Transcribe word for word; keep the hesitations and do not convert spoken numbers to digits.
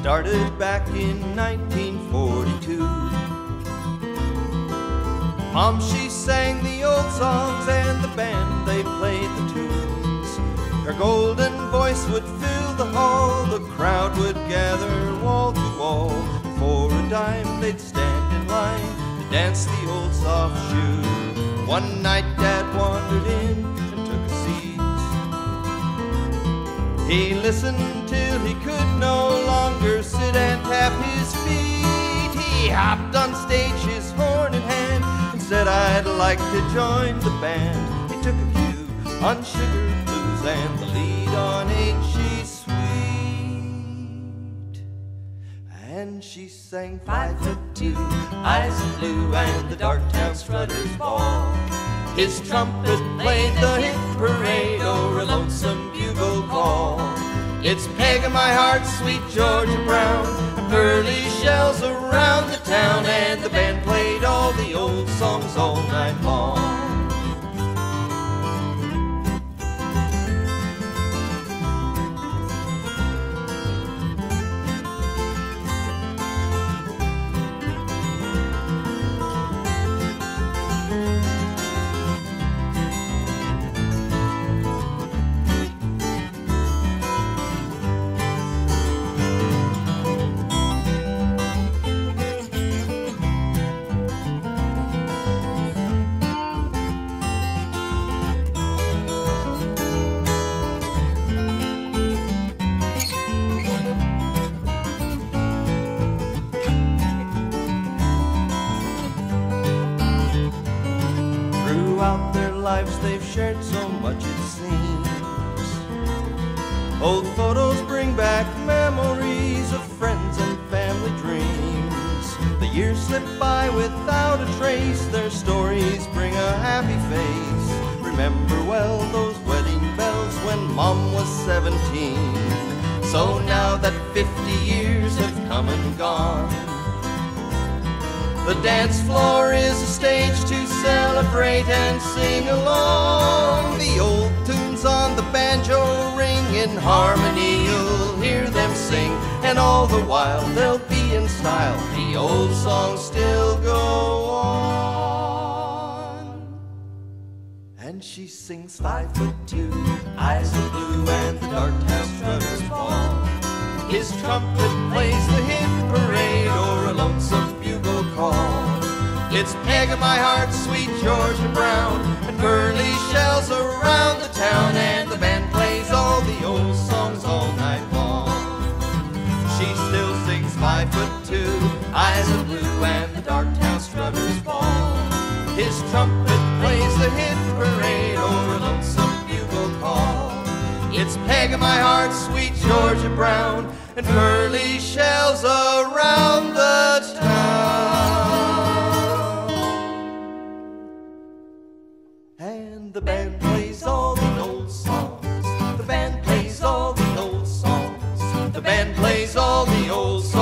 started back in nineteen forty-two. Mom, she sang the old songs and the band, they played the tunes. Her golden voice would fill the hall, the crowd would gather wall to wall. For a dime they'd stand in line to dance the old soft shoe. One night Dad wandered in and took a seat. He listened till he could no longer sit and tap his feet. He hopped on stage, his horn in hand, and said, "I'd like to join the band." He took a cue on Sugar Blues and the lead on Ain't She Sweet. And she sang Five Foot Two, Eyes of Blue, and the Darktown Strutters Ball. His trumpet played the hit parade or a lonesome bugle call. It's Peg in my heart, sweet Georgia Brown, and pearly shells around the town, and the band played all the old songs all night long. Throughout their lives they've shared so much it seems. Old photos bring back memories of friends and family dreams. The years slip by without a trace, their stories bring a happy face. Remember well those wedding bells when Mom was seventeen. So now that fifty years have come and gone, the dance floor is a stage to celebrate and sing along. The old tunes on the banjo ring in harmony, you'll hear them sing, and all the while they'll be in style. The old songs still go on. And she sings Five Foot Two, Eyes of Blue, and the Darktown Strutters Ball. His trumpet plays the hit parade or a lonesome bugle call. It's Peg in my heart, sweet Georgia Brown, and pearly shells around the town, and the band plays all the old songs all night long. She still sings Five Foot Two, Eyes of Blue, and the Darktown Strutters Ball. His trumpet plays the hit parade or a lonesome bugle call. It's Peg in my heart, sweet Georgia Brown, and pearly shells around the town. And the band plays all the old songs. The band plays all the old songs. The band plays all the old songs.